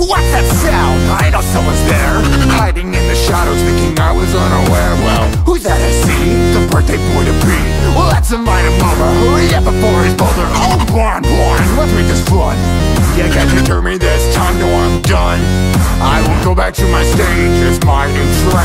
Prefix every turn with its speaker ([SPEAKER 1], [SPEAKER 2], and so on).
[SPEAKER 1] What's that sound? I know someone's there, hiding in the shadows, thinking I was unaware. Well, who's that I see? The birthday boy to be. Well, let's invite him over. Hurry up before he's bolder. Oh, blind, let's make this fun. You can't deter me this time, no, I'm done. I will go back to my stage as my new track